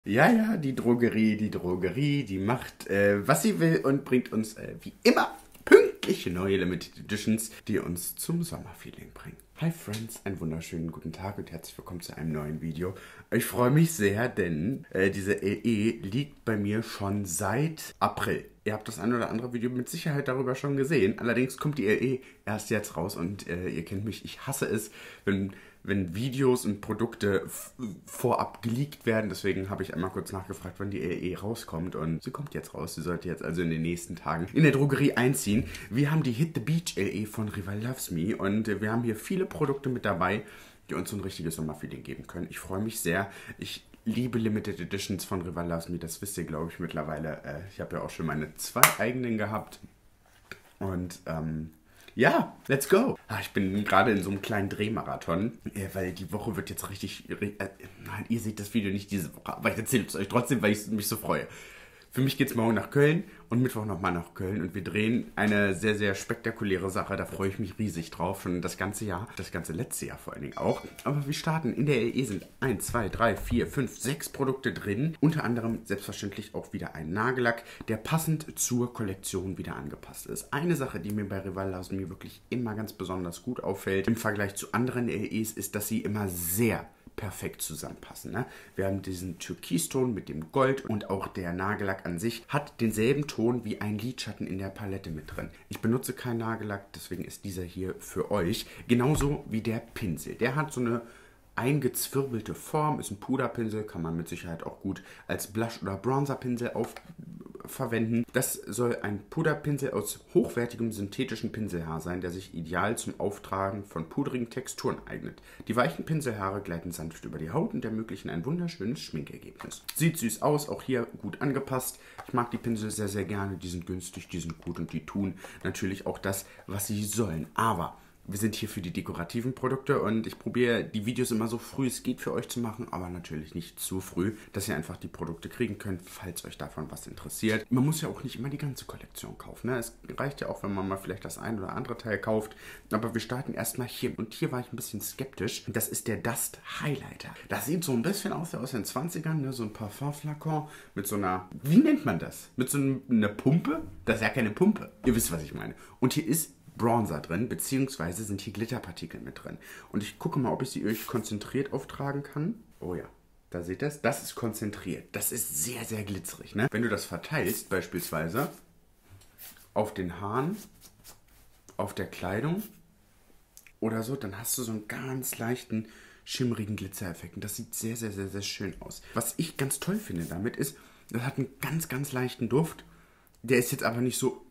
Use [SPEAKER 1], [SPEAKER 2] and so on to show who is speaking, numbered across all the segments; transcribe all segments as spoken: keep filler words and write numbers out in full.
[SPEAKER 1] Ja, ja, die Drogerie, die Drogerie, die macht, äh, was sie will und bringt uns, äh, wie immer, pünktliche neue Limited Editions, die uns zum Sommerfeeling bringen. Hi Friends, einen wunderschönen guten Tag und herzlich willkommen zu einem neuen Video. Ich freue mich sehr, denn äh, diese L E liegt bei mir schon seit April. Ihr habt das ein oder andere Video mit Sicherheit darüber schon gesehen. Allerdings kommt die L E erst jetzt raus und äh, ihr kennt mich, ich hasse es, wenn... wenn Videos und Produkte vorab geleakt werden. Deswegen habe ich einmal kurz nachgefragt, wann die L E rauskommt. Und sie kommt jetzt raus. Sie sollte jetzt also in den nächsten Tagen in der Drogerie einziehen. Wir haben die Hit the Beach L E von Rival Loves Me. Und wir haben hier viele Produkte mit dabei, die uns so ein richtiges Sommerfeeling geben können. Ich freue mich sehr. Ich liebe Limited Editions von Rival Loves Me. Das wisst ihr, glaube ich, mittlerweile. Ich habe ja auch schon meine zwei eigenen gehabt. Und, ähm... ja, let's go. Ah, ich bin gerade in so einem kleinen Drehmarathon, äh, weil die Woche wird jetzt richtig... Äh, nein, ihr seht das Video nicht diese Woche, aber ich erzähle es euch trotzdem, weil ich mich so freue. Für mich geht es morgen nach Köln und Mittwoch nochmal nach Köln und wir drehen eine sehr, sehr spektakuläre Sache. Da freue ich mich riesig drauf, schon das ganze Jahr, das ganze letzte Jahr vor allen Dingen auch. Aber wir starten. In der L E sind eins, zwei, drei, vier, fünf, sechs Produkte drin. Unter anderem selbstverständlich auch wieder ein Nagellack, der passend zur Kollektion wieder angepasst ist. Eine Sache, die mir bei Rival Loves Me wirklich immer ganz besonders gut auffällt im Vergleich zu anderen L Es, ist, dass sie immer sehr perfekt zusammenpassen. Ne? Wir haben diesen Türkiston mit dem Gold und auch der Nagellack an sich hat denselben Ton wie ein Lidschatten in der Palette mit drin. Ich benutze keinen Nagellack, deswegen ist dieser hier für euch. Genauso wie der Pinsel. Der hat so eine eingezwirbelte Form, ist ein Puderpinsel, kann man mit Sicherheit auch gut als Blush- oder Bronzerpinsel auf verwenden. Das soll ein Puderpinsel aus hochwertigem synthetischen Pinselhaar sein, der sich ideal zum Auftragen von pudrigen Texturen eignet. Die weichen Pinselhaare gleiten sanft über die Haut und ermöglichen ein wunderschönes Schminkergebnis. Sieht süß aus, auch hier gut angepasst. Ich mag die Pinsel sehr, sehr gerne. Die sind günstig, die sind gut und die tun natürlich auch das, was sie sollen. Aber wir sind hier für die dekorativen Produkte und ich probiere die Videos immer so früh es geht für euch zu machen, aber natürlich nicht zu früh, dass ihr einfach die Produkte kriegen könnt, falls euch davon was interessiert. Man muss ja auch nicht immer die ganze Kollektion kaufen. Ne? Es reicht ja auch, wenn man mal vielleicht das ein oder andere Teil kauft. Aber wir starten erstmal hier. Und hier war ich ein bisschen skeptisch. Das ist der Dust Highlighter. Das sieht so ein bisschen aus wie aus den zwanzigern, ne? So ein Parfumflakon mit so einer, wie nennt man das? Mit so einer Pumpe? Das ist ja keine Pumpe. Ihr wisst, was ich meine. Und hier ist Bronzer drin, beziehungsweise sind hier Glitterpartikel mit drin. Und ich gucke mal, ob ich sie euch konzentriert auftragen kann. Oh ja, da seht ihr es. Das ist konzentriert. Das ist sehr, sehr glitzerig. Ne? Wenn du das verteilst, beispielsweise auf den Haaren, auf der Kleidung oder so, dann hast du so einen ganz leichten, schimmerigen Glitzereffekt. Und das sieht sehr, sehr, sehr, sehr schön aus. Was ich ganz toll finde damit ist, das hat einen ganz, ganz leichten Duft. Der ist jetzt aber nicht so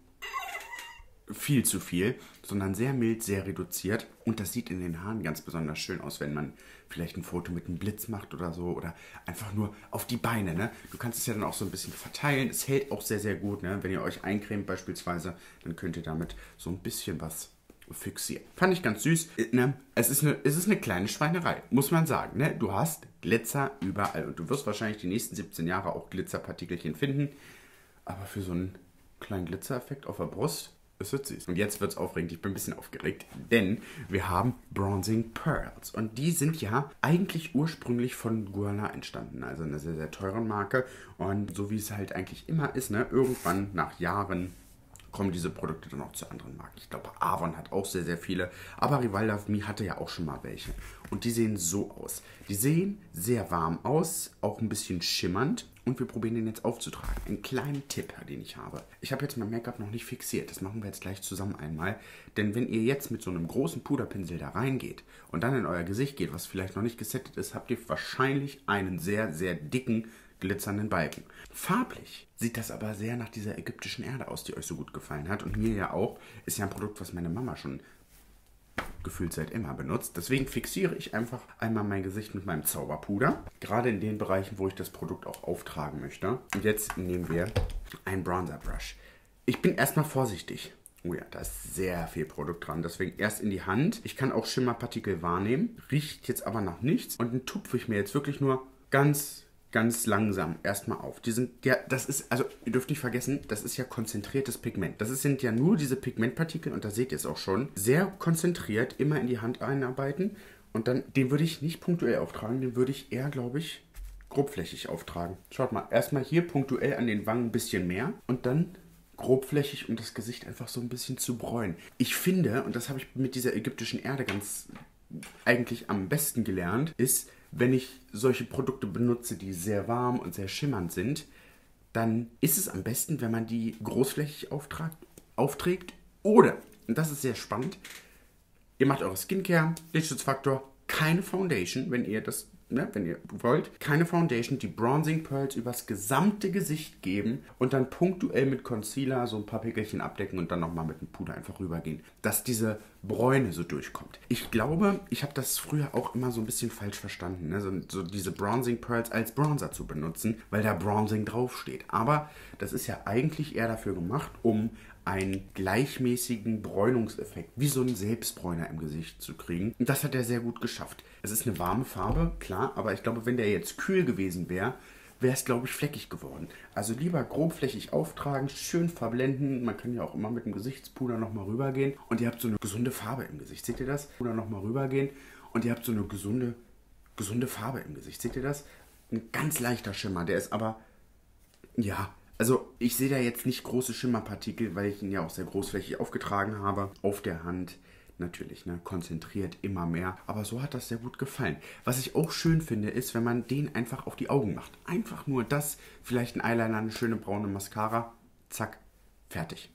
[SPEAKER 1] viel zu viel, sondern sehr mild, sehr reduziert. Und das sieht in den Haaren ganz besonders schön aus, wenn man vielleicht ein Foto mit einem Blitz macht oder so. Oder einfach nur auf die Beine. Ne? Du kannst es ja dann auch so ein bisschen verteilen. Es hält auch sehr, sehr gut. Ne? Wenn ihr euch eincremt beispielsweise, dann könnt ihr damit so ein bisschen was fixieren. Fand ich ganz süß. Ne? Es ist eine, es ist eine kleine Schweinerei, muss man sagen. Ne? Du hast Glitzer überall. Und du wirst wahrscheinlich die nächsten siebzehn Jahre auch Glitzerpartikelchen finden. Aber für so einen kleinen Glitzereffekt auf der Brust, es wird süß. Und jetzt wird es aufregend. Ich bin ein bisschen aufgeregt, denn wir haben Bronzing Pearls. Und die sind ja eigentlich ursprünglich von Guerlain entstanden. Also eine sehr, sehr teure Marke. Und so wie es halt eigentlich immer ist, ne, irgendwann nach Jahren kommen diese Produkte dann auch zu anderen Marken. Ich glaube, Avon hat auch sehr, sehr viele. Aber Rival Loves Me hatte ja auch schon mal welche. Und die sehen so aus. Die sehen sehr warm aus, auch ein bisschen schimmernd. Und wir probieren den jetzt aufzutragen. Einen kleinen Tipp, den ich habe. Ich habe jetzt mein Make-up noch nicht fixiert. Das machen wir jetzt gleich zusammen einmal. Denn wenn ihr jetzt mit so einem großen Puderpinsel da reingeht und dann in euer Gesicht geht, was vielleicht noch nicht gesettet ist, habt ihr wahrscheinlich einen sehr, sehr dicken, glitzernden Balken. Farblich sieht das aber sehr nach dieser ägyptischen Erde aus, die euch so gut gefallen hat. Und mir ja auch. Ist ja ein Produkt, was meine Mama schon gefühlt seit immer benutzt. Deswegen fixiere ich einfach einmal mein Gesicht mit meinem Zauberpuder. Gerade in den Bereichen, wo ich das Produkt auch auftragen möchte. Und jetzt nehmen wir einen Bronzer Brush. Ich bin erstmal vorsichtig. Oh ja, da ist sehr viel Produkt dran. Deswegen erst in die Hand. Ich kann auch Schimmerpartikel wahrnehmen. Riecht jetzt aber nach nichts. Und dann tupfe ich mir jetzt wirklich nur ganz ganz langsam erstmal auf. Die sind, ja, das ist, also ihr dürft nicht vergessen, das ist ja konzentriertes Pigment. Das sind ja nur diese Pigmentpartikel und da seht ihr es auch schon. Sehr konzentriert immer in die Hand einarbeiten und dann, den würde ich nicht punktuell auftragen, den würde ich eher, glaube ich, grobflächig auftragen. Schaut mal, erstmal hier punktuell an den Wangen ein bisschen mehr und dann grobflächig, um das Gesicht einfach so ein bisschen zu bräunen. Ich finde, und das habe ich mit dieser ägyptischen Erde ganz eigentlich am besten gelernt, ist, wenn ich solche Produkte benutze, die sehr warm und sehr schimmernd sind, dann ist es am besten, wenn man die großflächig auftragt, aufträgt. Oder, und das ist sehr spannend, ihr macht eure Skincare, Lichtschutzfaktor, keine Foundation, wenn ihr das, ne, wenn ihr wollt, keine Foundation, die Bronzing Pearls übers gesamte Gesicht geben und dann punktuell mit Concealer so ein paar Pickelchen abdecken und dann nochmal mit dem Puder einfach rübergehen, dass diese Bräune so durchkommt. Ich glaube, ich habe das früher auch immer so ein bisschen falsch verstanden, ne? so, so diese Bronzing Pearls als Bronzer zu benutzen, weil da Bronzing draufsteht. Aber das ist ja eigentlich eher dafür gemacht, um einen gleichmäßigen Bräunungseffekt, wie so ein Selbstbräuner im Gesicht zu kriegen. Und das hat er sehr gut geschafft. Es ist eine warme Farbe, klar, aber ich glaube, wenn der jetzt kühl gewesen wäre, wäre es, glaube ich, fleckig geworden. Also lieber grobflächig auftragen, schön verblenden. Man kann ja auch immer mit dem Gesichtspuder nochmal rübergehen. Und ihr habt so eine gesunde Farbe im Gesicht. Seht ihr das? Puder nochmal rübergehen. Und ihr habt so eine gesunde, gesunde Farbe im Gesicht. Seht ihr das? Ein ganz leichter Schimmer. Der ist aber, ja, also ich sehe da jetzt nicht große Schimmerpartikel, weil ich ihn ja auch sehr großflächig aufgetragen habe. Auf der Hand natürlich, ne, konzentriert immer mehr. Aber so hat das sehr gut gefallen. Was ich auch schön finde, ist, wenn man den einfach auf die Augen macht. Einfach nur das, vielleicht ein Eyeliner, eine schöne braune Mascara. Zack, fertig.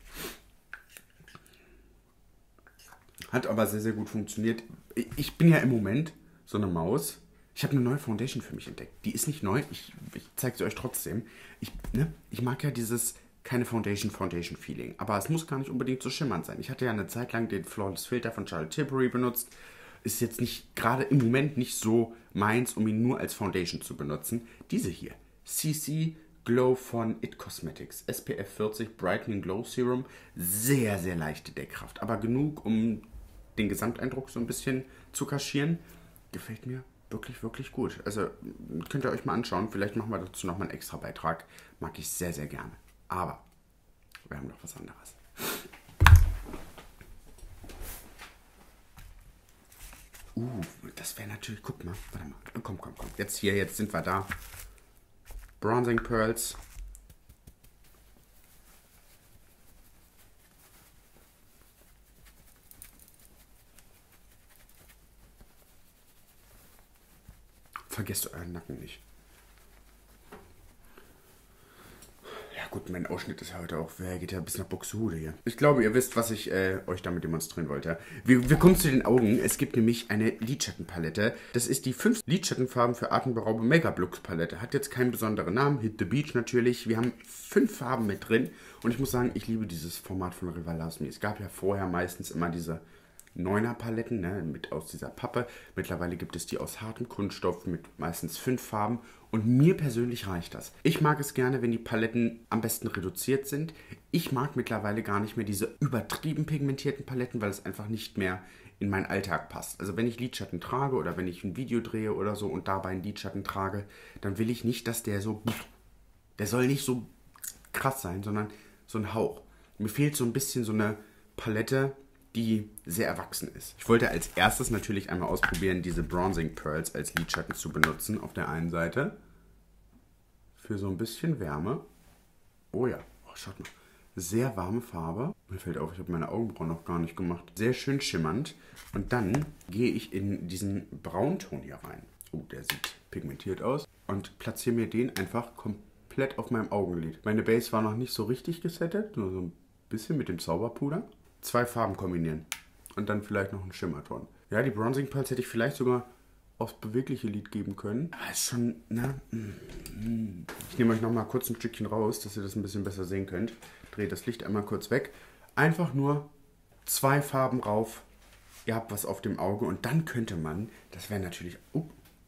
[SPEAKER 1] Hat aber sehr, sehr gut funktioniert. Ich bin ja im Moment so eine Maus. Ich habe eine neue Foundation für mich entdeckt. Die ist nicht neu, ich, ich zeige sie euch trotzdem. Ich, ne, ich mag ja dieses keine Foundation-Foundation-Feeling. Aber es muss gar nicht unbedingt so schimmernd sein. Ich hatte ja eine Zeit lang den Flawless Filter von Charlotte Tilbury benutzt. Ist jetzt nicht, gerade im Moment nicht so meins, um ihn nur als Foundation zu benutzen. Diese hier, C C Glow von It Cosmetics. S P F vierzig Brightening Glow Serum. Sehr, sehr leichte Deckkraft. Aber genug, um den Gesamteindruck so ein bisschen zu kaschieren. Gefällt mir wirklich, wirklich gut. Also könnt ihr euch mal anschauen. Vielleicht machen wir dazu nochmal einen extra Beitrag. Mag ich sehr, sehr gerne. Aber wir haben noch was anderes. Uh, das wäre natürlich... Guck mal, warte mal. Komm, komm, komm. Jetzt hier, jetzt sind wir da. Bronzing Pearls. Vergesst euren Nacken nicht. Ja gut, mein Ausschnitt ist ja heute auch, wer geht ja bis nach Buxtehude hier. Ich glaube, ihr wisst, was ich äh, euch damit demonstrieren wollte. Wir, wir kommen zu den Augen. Es gibt nämlich eine Lidschattenpalette. Das ist die fünf Lidschattenfarben für atemberaubende Make-up-Looks Palette. Hat jetzt keinen besonderen Namen. Hit the Beach natürlich. Wir haben fünf Farben mit drin. Und ich muss sagen, ich liebe dieses Format von Rival Loves Me. Es gab ja vorher meistens immer diese Neuner Paletten, ne, mit aus dieser Pappe. Mittlerweile gibt es die aus hartem Kunststoff mit meistens fünf Farben und mir persönlich reicht das. Ich mag es gerne, wenn die Paletten am besten reduziert sind. Ich mag mittlerweile gar nicht mehr diese übertrieben pigmentierten Paletten, weil es einfach nicht mehr in meinen Alltag passt. Also wenn ich Lidschatten trage oder wenn ich ein Video drehe oder so und dabei einen Lidschatten trage, dann will ich nicht, dass der so, der soll nicht so krass sein, sondern so ein Hauch. Mir fehlt so ein bisschen so eine Palette, die sehr erwachsen ist. Ich wollte als erstes natürlich einmal ausprobieren, diese Bronzing Pearls als Lidschatten zu benutzen. Auf der einen Seite für so ein bisschen Wärme. Oh ja, oh, schaut mal. Sehr warme Farbe. Mir fällt auf, ich habe meine Augenbrauen noch gar nicht gemacht. Sehr schön schimmernd. Und dann gehe ich in diesen Braunton hier rein. Oh, der sieht pigmentiert aus. Und platziere mir den einfach komplett auf meinem Augenlid. Meine Base war noch nicht so richtig gesettet, nur so ein bisschen mit dem Zauberpuder. Zwei Farben kombinieren und dann vielleicht noch einen Schimmerton. Ja, die Bronzing Pearls hätte ich vielleicht sogar aufs bewegliche Lid geben können. Aber ist schon, ne? Ich nehme euch noch mal kurz ein Stückchen raus, dass ihr das ein bisschen besser sehen könnt. Dreht das Licht einmal kurz weg. Einfach nur zwei Farben rauf. Ihr habt was auf dem Auge und dann könnte man, das wäre natürlich, uh,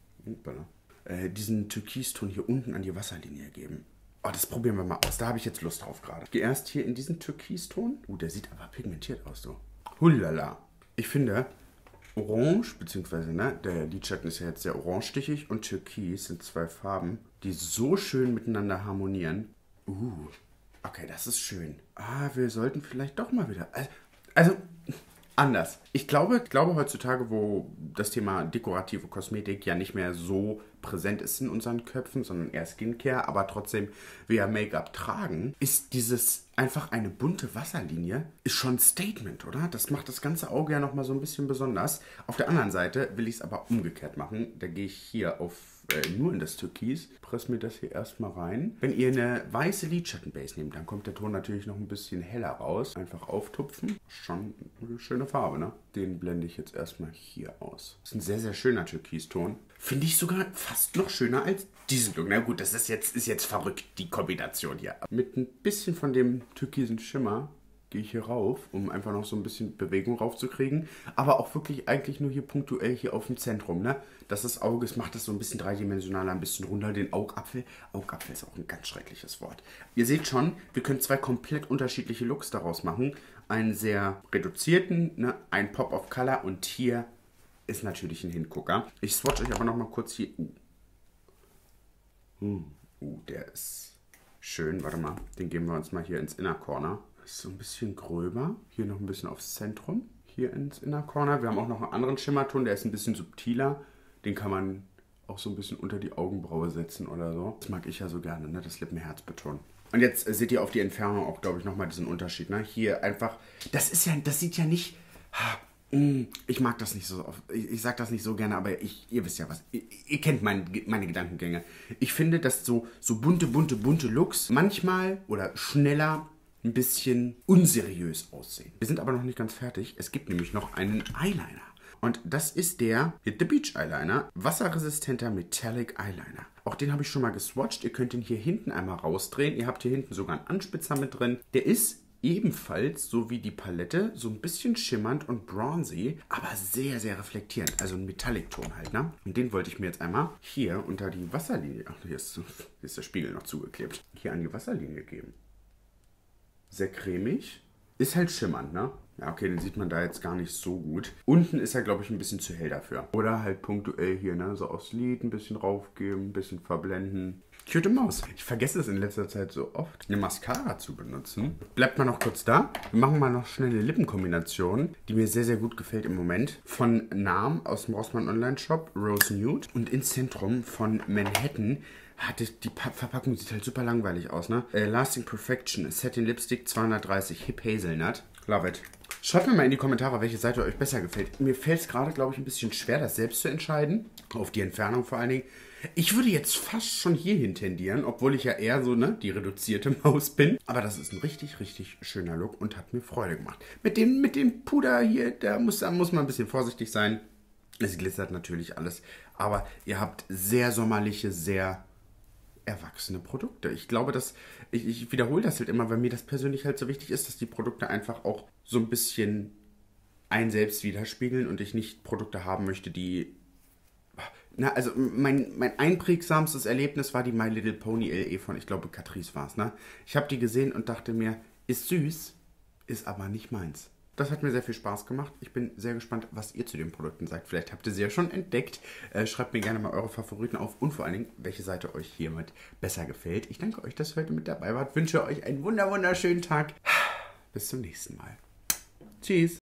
[SPEAKER 1] äh, diesen Türkiston hier unten an die Wasserlinie geben. Oh, das probieren wir mal aus. Da habe ich jetzt Lust drauf gerade. Ich gehe erst hier in diesen Türkiston. Uh, der sieht aber pigmentiert aus, so. Hullala. Ich finde, Orange, beziehungsweise, ne, der Lidschatten ist ja jetzt sehr orangestichig und Türkis sind zwei Farben, die so schön miteinander harmonieren. Uh, okay, das ist schön. Ah, wir sollten vielleicht doch mal wieder... Also, also anders. Ich glaube, ich glaube heutzutage, wo das Thema dekorative Kosmetik ja nicht mehr so präsent ist in unseren Köpfen, sondern eher Skincare, aber trotzdem wir Make-up tragen, ist dieses einfach eine bunte Wasserlinie, ist schon ein Statement, oder? Das macht das ganze Auge ja nochmal so ein bisschen besonders. Auf der anderen Seite will ich es aber umgekehrt machen. Da gehe ich hier auf äh, nur in das Türkis, presse mir das hier erstmal rein. Wenn ihr eine weiße Lidschattenbase nehmt, dann kommt der Ton natürlich noch ein bisschen heller raus. Einfach auftupfen. Schon eine schöne Farbe, ne? Den blende ich jetzt erstmal hier aus. Das ist ein sehr, sehr schöner Türkiston. Finde ich sogar fast noch schöner als diesen Look. Na gut, das ist jetzt, ist jetzt verrückt, die Kombination hier. Mit ein bisschen von dem türkisen Schimmer gehe ich hier rauf, um einfach noch so ein bisschen Bewegung raufzukriegen. Aber auch wirklich eigentlich nur hier punktuell hier auf dem Zentrum, ne? Dass das Auge, es macht das so ein bisschen dreidimensionaler, ein bisschen runder, den Augapfel. Augapfel ist auch ein ganz schreckliches Wort. Ihr seht schon, wir können zwei komplett unterschiedliche Looks daraus machen. Einen sehr reduzierten, ne? Ein Pop of Color und hier ist natürlich ein Hingucker. Ich swatch euch aber noch mal kurz hier. Uh. Uh, uh, der ist schön. Warte mal, den geben wir uns mal hier ins Inner Corner. Ist so ein bisschen gröber. Hier noch ein bisschen aufs Zentrum. Hier ins Inner Corner. Wir haben auch noch einen anderen Schimmerton, der ist ein bisschen subtiler. Den kann man auch so ein bisschen unter die Augenbraue setzen oder so. Das mag ich ja so gerne, ne? Das Lippenherz betonen. Und jetzt äh, seht ihr auf die Entfernung auch, glaube ich, nochmal diesen Unterschied. Ne? Hier einfach, das ist ja, das sieht ja nicht... Ha, ich mag das nicht so oft. Ich, ich sage das nicht so gerne, aber ich, ihr wisst ja was. Ihr, ihr kennt mein, meine Gedankengänge. Ich finde, dass so, so bunte, bunte, bunte Looks manchmal oder schneller ein bisschen unseriös aussehen. Wir sind aber noch nicht ganz fertig. Es gibt nämlich noch einen Eyeliner. Und das ist der Hit the Beach Eyeliner. Wasserresistenter Metallic Eyeliner. Auch den habe ich schon mal geswatcht. Ihr könnt ihn hier hinten einmal rausdrehen. Ihr habt hier hinten sogar einen Anspitzer mit drin. Der ist ebenfalls, so wie die Palette, so ein bisschen schimmernd und bronzy, aber sehr, sehr reflektierend. Also ein Metallic-Ton halt, ne? Und den wollte ich mir jetzt einmal hier unter die Wasserlinie, ach, hier ist, hier ist der Spiegel noch zugeklebt, hier an die Wasserlinie geben. Sehr cremig. Ist halt schimmernd, ne? Ja, okay, den sieht man da jetzt gar nicht so gut. Unten ist er, glaube ich, ein bisschen zu hell dafür. Oder halt punktuell hier, ne? So aufs Lid ein bisschen raufgeben, ein bisschen verblenden. Cute Maus. Ich vergesse es in letzter Zeit so oft, eine Mascara zu benutzen. Bleibt mal noch kurz da. Wir machen mal noch schnell eine Lippenkombination, die mir sehr, sehr gut gefällt im Moment. Von Nahm aus dem Rossmann Online Shop, Rose Nude. Und ins Zentrum von Manhattan. Hatte die Verpackung sieht halt super langweilig aus, ne? Äh, Lasting Perfection, Satin Lipstick zweihundertdreißig, Hip Hazelnut. Love it. Schreibt mir mal in die Kommentare, welche Seite euch besser gefällt. Mir fällt es gerade, glaube ich, ein bisschen schwer, das selbst zu entscheiden. Auf die Entfernung vor allen Dingen. Ich würde jetzt fast schon hierhin tendieren, obwohl ich ja eher so, ne, die reduzierte Maus bin. Aber das ist ein richtig, richtig schöner Look und hat mir Freude gemacht. Mit dem, mit dem Puder hier, da muss, da muss man ein bisschen vorsichtig sein. Es glitzert natürlich alles. Aber ihr habt sehr sommerliche, sehr erwachsene Produkte. Ich glaube, dass, ich, ich wiederhole das halt immer, weil mir das persönlich halt so wichtig ist, dass die Produkte einfach auch so ein bisschen einen selbst widerspiegeln und ich nicht Produkte haben möchte, die... Na, also mein, mein einprägsamstes Erlebnis war die My Little Pony L E von, ich glaube, Catrice war es, ne? Ich habe die gesehen und dachte mir, ist süß, ist aber nicht meins. Das hat mir sehr viel Spaß gemacht. Ich bin sehr gespannt, was ihr zu den Produkten sagt. Vielleicht habt ihr sie ja schon entdeckt. Äh, schreibt mir gerne mal eure Favoriten auf und vor allen Dingen, welche Seite euch hiermit besser gefällt. Ich danke euch, dass ihr heute mit dabei wart. Wünsche euch einen wunder wunderschönen Tag. Bis zum nächsten Mal. Tschüss.